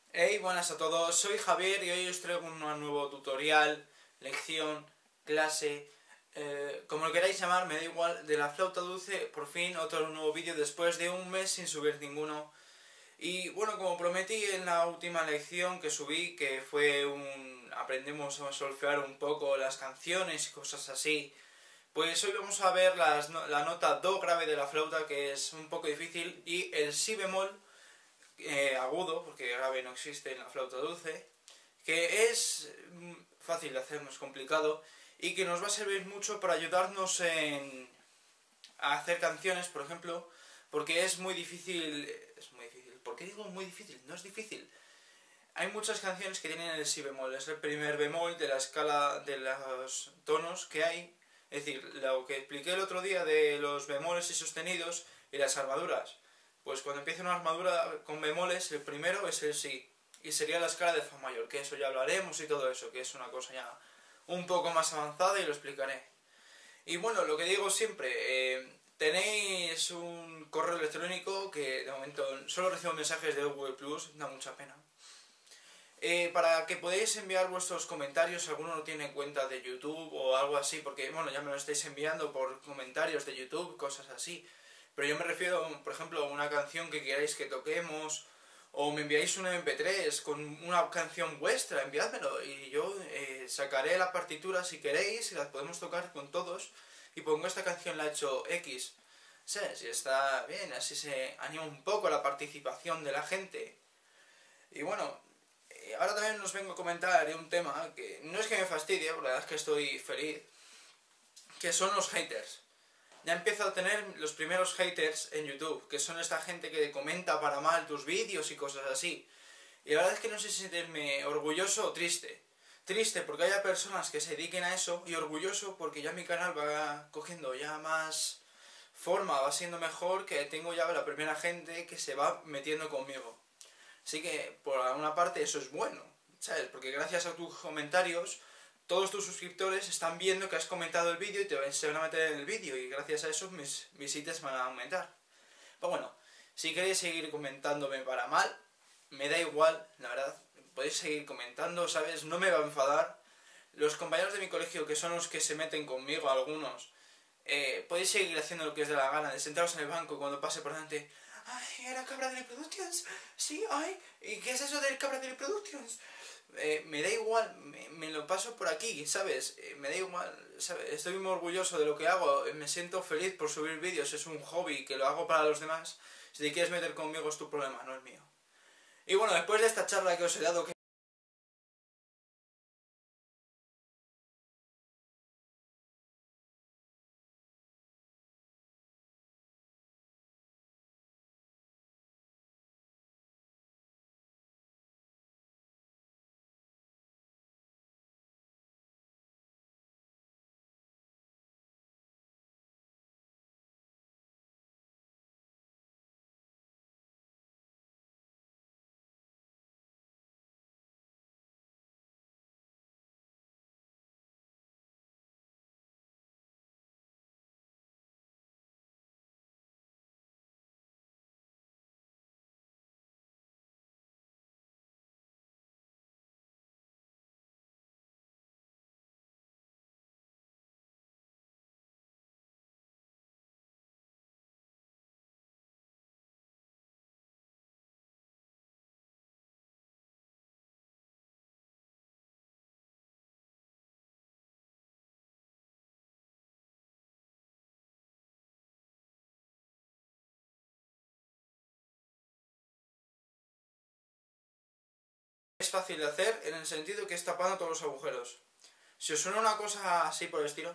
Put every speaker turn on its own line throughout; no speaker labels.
Hey, buenas a todos, soy Javier y hoy os traigo un nuevo tutorial, lección, clase, como lo queráis llamar, me da igual, de la flauta dulce. Por fin otro nuevo vídeo después de un mes sin subir ninguno. Y bueno, como prometí en la última lección que subí, que fue aprendemos a solfear un poco las canciones y cosas así, pues hoy vamos a ver la nota do grave de la flauta, que es un poco difícil, y el si bemol agudo, porque grave no existe en la flauta dulce, que es fácil de hacer, no es complicado, y que nos va a servir mucho para ayudarnos a hacer canciones, por ejemplo, porque es muy difícil. Es muy difícil. ¿Por qué digo muy difícil? No es difícil. Hay muchas canciones que tienen el si bemol, es el primer bemol de la escala de los tonos que hay. Es decir, lo que expliqué el otro día de los bemoles y sostenidos y las armaduras. Pues cuando empieza una armadura con bemoles, el primero es el si. Y sería la escala de fa mayor, que eso ya hablaremos y todo eso, que es una cosa ya un poco más avanzada y lo explicaré. Y bueno, lo que digo siempre, tenéis un correo electrónico que de momento solo recibo mensajes de Google Plus, da mucha pena. Para que podáis enviar vuestros comentarios, si alguno no tiene cuenta de YouTube o algo así, porque bueno, ya me lo estáis enviando por comentarios de YouTube, cosas así. Pero yo me refiero, por ejemplo, a una canción que queráis que toquemos, o me enviáis un MP3 con una canción vuestra, enviádmelo y yo sacaré la partitura si queréis y las podemos tocar con todos. Y pongo esta canción la ha hecho X, ¿sabes? Y está bien, así se anima un poco la participación de la gente. Y bueno, ahora también os vengo a comentar un tema que no es que me fastidie, porque la verdad es que estoy feliz, que son los haters. Ya empiezo a tener los primeros haters en YouTube, que son esta gente que comenta para mal tus vídeos y cosas así. Y la verdad es que no sé si sentirme orgulloso o triste. Triste porque haya personas que se dediquen a eso, y orgulloso porque ya mi canal va cogiendo ya más forma, va siendo mejor, que tengo ya la primera gente que se va metiendo conmigo. Así que por alguna parte eso es bueno, ¿sabes? Porque gracias a tus comentarios todos tus suscriptores están viendo que has comentado el vídeo y se van a meter en el vídeo, y gracias a eso mis visitas van a aumentar. Pero bueno, si queréis seguir comentándome para mal, me da igual, la verdad. Podéis seguir comentando, ¿sabes? No me va a enfadar. Los compañeros de mi colegio, que son los que se meten conmigo, algunos, podéis seguir haciendo lo que os dé la gana, de sentaros en el banco y cuando pase por delante, ¡ay, era Cabra de Productions! Sí, ay, ¿y qué es eso del Cabra de Productions? Me da igual, me lo paso por aquí, ¿sabes? Me da igual, ¿sabes? Estoy muy orgulloso de lo que hago, me siento feliz por subir vídeos, es un hobby que lo hago para los demás. Si te quieres meter conmigo es tu problema, no el mío. Y bueno, después de esta charla que os he dado, que es fácil de hacer en el sentido que es tapando todos los agujeros. Si os suena una cosa así por el estilo,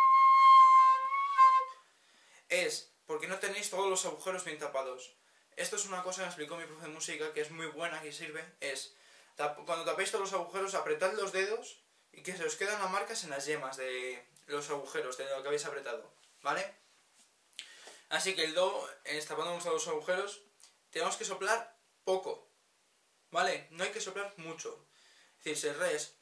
es porque no tenéis todos los agujeros bien tapados. Esto es una cosa que me explicó mi profe de música, que es muy buena, que sirve, es cuando tapéis todos los agujeros, apretad los dedos y que se os quedan las marcas en las yemas de los agujeros, de lo que habéis apretado, ¿vale? Así que el do, tapando todos los agujeros, tenemos que soplar poco, ¿vale? No hay que soplar mucho. Es decir, si el re es,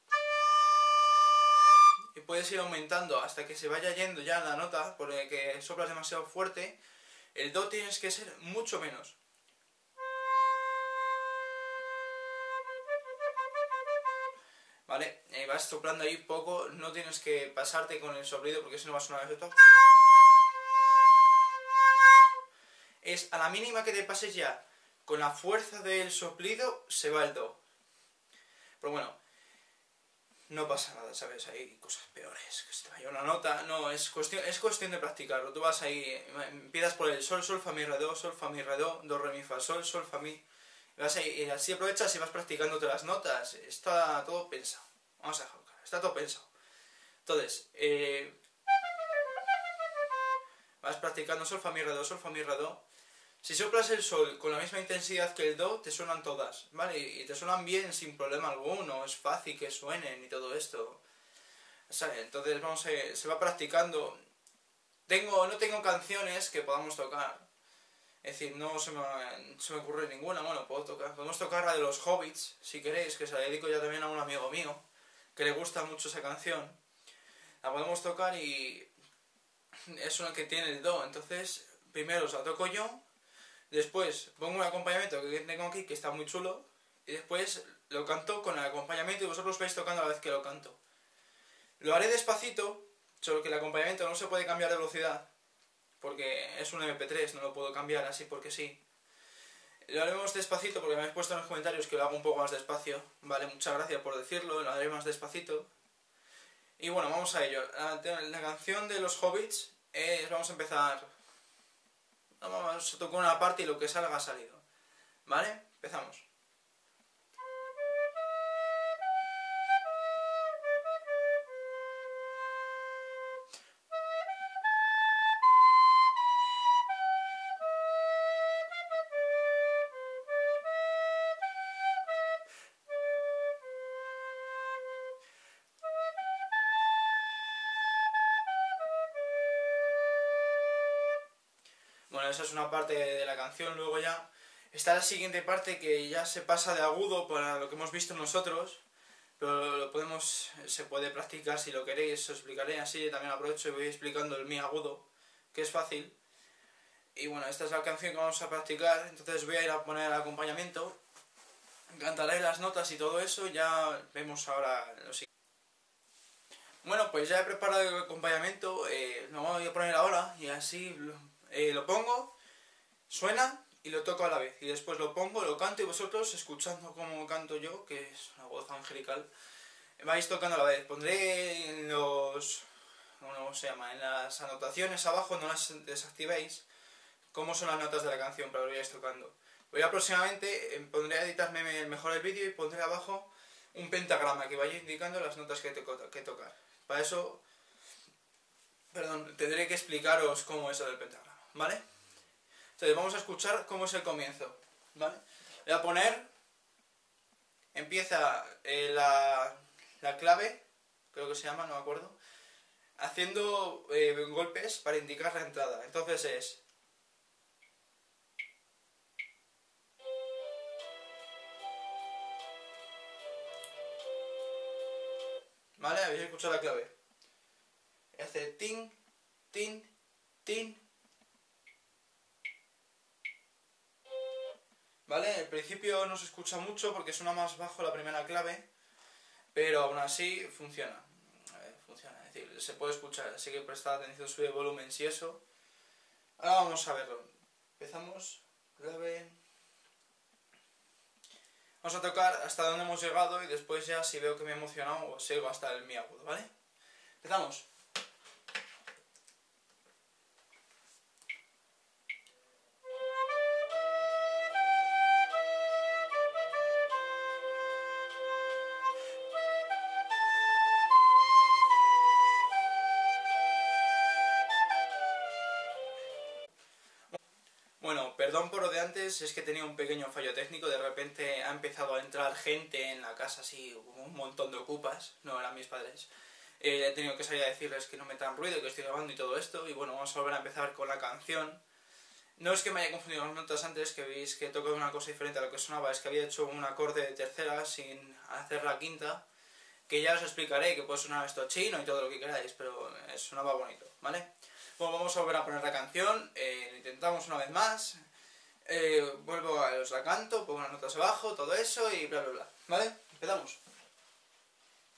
y puedes ir aumentando hasta que se vaya yendo ya la nota, porque soplas demasiado fuerte. El do tienes que ser mucho menos. ¿vale? Vas soplando ahí poco, no tienes que pasarte con el soplido porque si no va a sonar esto. Es a la mínima que te pases ya con la fuerza del soplido, se va el do. Pero bueno, no pasa nada, ¿sabes? Hay cosas peores, que se te vaya una nota, no, es cuestión de practicarlo. Tú vas ahí, empiezas por el sol, sol, fa, mi, re, do, do, re, mi, fa, sol, sol, fa, mi. Vas ahí, y así aprovechas y vas practicándote las notas. Está todo pensado. Vamos a dejarlo claro, está todo pensado. Entonces, vas practicando sol, fa, mi, re, do, sol, fa, mi, re, do. Si soplas el sol con la misma intensidad que el do, te suenan todas, ¿vale? Y te suenan bien sin problema alguno, es fácil que suenen y todo esto. ¿Sabes? Entonces se va practicando. No tengo canciones que podamos tocar. Es decir, no se me ocurre ninguna, bueno, podemos tocar la de los Hobbits, si queréis, que se la dedico ya también a un amigo mío, que le gusta mucho esa canción. La podemos tocar y es una que tiene el do, entonces primero os la toco yo, después pongo un acompañamiento que tengo aquí, que está muy chulo, y después lo canto con el acompañamiento y vosotros vais tocando a la vez que lo canto. Lo haré despacito, solo que el acompañamiento no se puede cambiar de velocidad, porque es un MP3, no lo puedo cambiar así porque sí. Lo haremos despacito porque me habéis puesto en los comentarios que lo hago un poco más despacio. Vale, muchas gracias por decirlo, lo haré más despacito. Y bueno, vamos a ello. La canción de los Hobbits vamos a empezar. Vamos a tocar una parte y lo que salga ha salido. ¿Vale? Empezamos. Bueno, esa es una parte de la canción, luego ya está la siguiente parte que ya se pasa de agudo para lo que hemos visto nosotros, pero se puede practicar si lo queréis, os explicaré así, también aprovecho y voy explicando el mi agudo, que es fácil. Y bueno, esta es la canción que vamos a practicar, entonces voy a ir a poner el acompañamiento, cantaré las notas y todo eso, ya vemos ahora lo siguiente. Bueno, pues ya he preparado el acompañamiento, lo voy a poner ahora y así lo pongo, suena y lo toco a la vez. Y después lo pongo, lo canto y vosotros, escuchando cómo canto yo, que es una voz angelical, vais tocando a la vez. Pondré en ¿cómo se llama? En las anotaciones abajo, no las desactivéis, cómo son las notas de la canción para que lo vayáis tocando. Voy próximamente, pondré a editarme mejor el vídeo y pondré abajo un pentagrama que vaya indicando las notas que tocar. Para eso, perdón, tendré que explicaros cómo es el pentagrama, ¿vale? Entonces vamos a escuchar cómo es el comienzo, ¿vale? Voy a poner, empieza la clave, creo que se llama, no me acuerdo, haciendo golpes para indicar la entrada. Entonces es... ¿Vale? ¿Habéis escuchado la clave? Hace tin, tin, tin. ¿Vale? Al principio no se escucha mucho porque suena más bajo la primera clave, pero aún así funciona. Funciona, es decir, se puede escuchar, así que prestad atención, sube volumen si eso. Ahora vamos a verlo. Empezamos, clave. Vamos a tocar hasta donde hemos llegado y después ya si veo que me he emocionado sigo hasta el mi agudo, ¿vale? Empezamos. Bueno, perdón por lo de antes, es que tenía un pequeño fallo técnico, de repente ha empezado a entrar gente en la casa así, un montón de ocupas, no eran mis padres. He tenido que salir a decirles que no metan ruido, que estoy grabando y todo esto, y bueno, vamos a volver a empezar con la canción. No es que me haya confundido las notas antes, que veis que toco una cosa diferente a lo que sonaba, es que había hecho un acorde de tercera sin hacer la quinta, que ya os explicaré que puede sonar esto chino y todo lo que queráis, pero sonaba bonito, ¿vale? Bueno, vamos a volver a poner la canción, lo intentamos una vez más, vuelvo os la canto, pongo las notas abajo, todo eso y bla bla bla, ¿vale? Empezamos.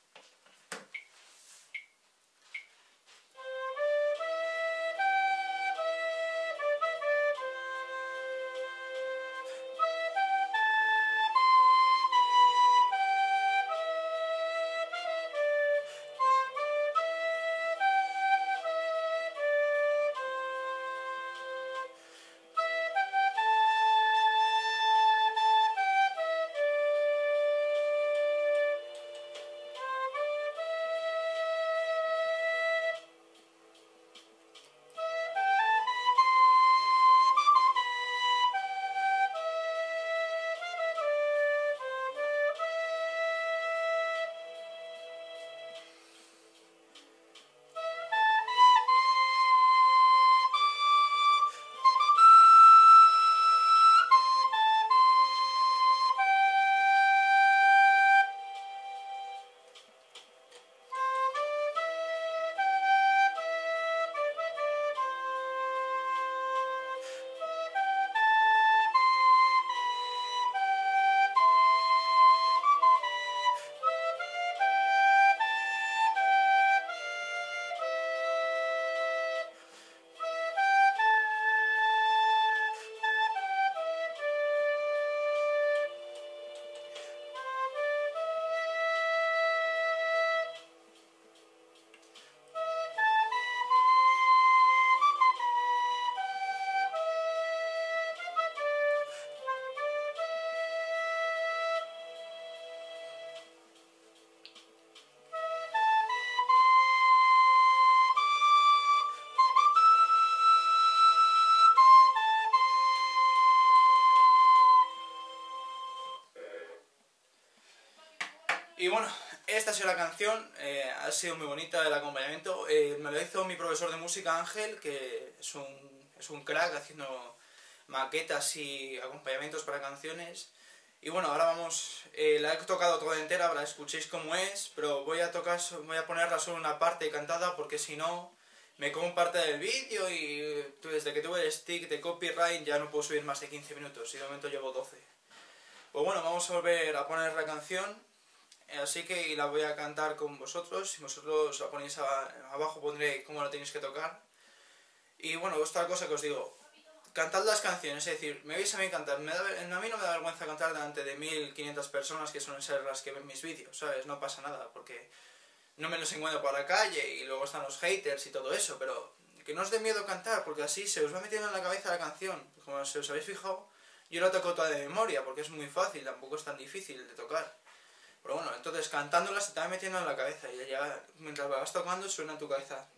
Y bueno, esta ha sido la canción, ha sido muy bonita el acompañamiento. Me lo hizo mi profesor de música Ángel, que es un crack haciendo maquetas y acompañamientos para canciones. Y bueno, ahora vamos, la he tocado toda entera para que escuchéis cómo es, pero voy a ponerla solo una parte cantada porque si no me como parte del vídeo y desde que tuve el stick de copyright ya no puedo subir más de 15 minutos y de momento llevo 12. Pues bueno, vamos a volver a poner la canción, así que la voy a cantar con vosotros. Si vosotros la ponéis abajo pondré cómo la tenéis que tocar. Y bueno, otra cosa que os digo, cantad las canciones, es decir, me veis a mí cantar, a mí no me da vergüenza cantar delante de 1500 personas que suelen ser las que ven mis vídeos, ¿sabes? No pasa nada, porque no me los encuentro por la calle y luego están los haters y todo eso, pero que no os dé miedo cantar, porque así se os va metiendo en la cabeza la canción. Como si os habéis fijado, yo la toco toda de memoria, porque es muy fácil, tampoco es tan difícil de tocar. Pero bueno, entonces cantándola se te va metiendo en la cabeza y ya mientras la vas tocando suena en tu cabeza.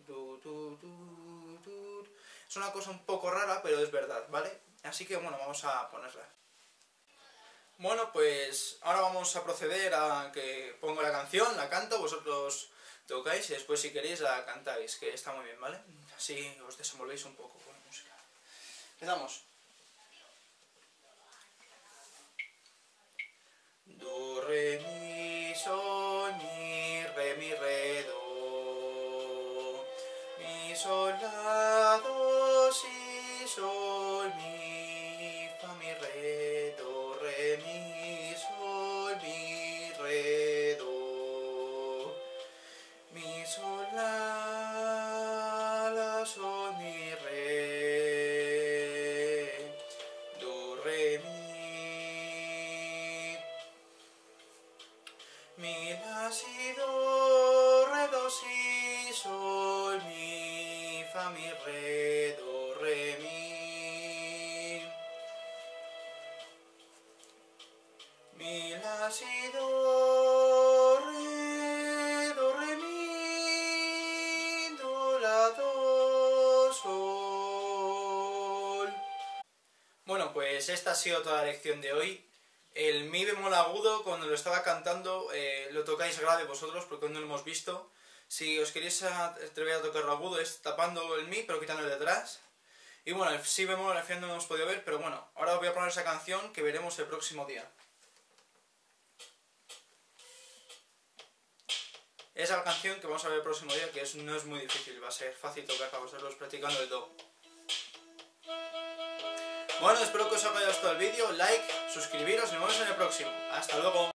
Es una cosa un poco rara, pero es verdad, ¿vale? Así que bueno, vamos a ponerla. Bueno, pues ahora vamos a proceder a que pongo la canción, la canto, vosotros tocáis y después si queréis la cantáis, que está muy bien, ¿vale? Así os desenvolvéis un poco con la música. Empezamos. Do, re, mi, sol, mi, re, do. Mi, sol, la, do, si, sol, mi, fa, mi, re, do, re, mi, sol, mi, re, do. Mi, sol, la, sol, mi, re, do, re, mi. Mi, la, si, do, re, do, si, sol, mi, fa, mi, re, do, re, mi. Mi, la, si, do, re, mi, do, la, do, sol. Bueno, pues esta ha sido toda la lección de hoy. El mi bemol agudo, cuando lo estaba cantando, lo tocáis grave vosotros, porque no lo hemos visto. Si os queréis atrever a tocarlo agudo, es tapando el mi, pero quitando el detrás. Y bueno, el si bemol al final no hemos podido ver, pero bueno, ahora os voy a poner esa canción que veremos el próximo día. Esa es la canción que vamos a ver el próximo día, que no es muy difícil, va a ser fácil tocar para vosotros practicando el do. Bueno, espero que os haya gustado el vídeo, like, suscribiros y nos vemos en el próximo. Hasta luego.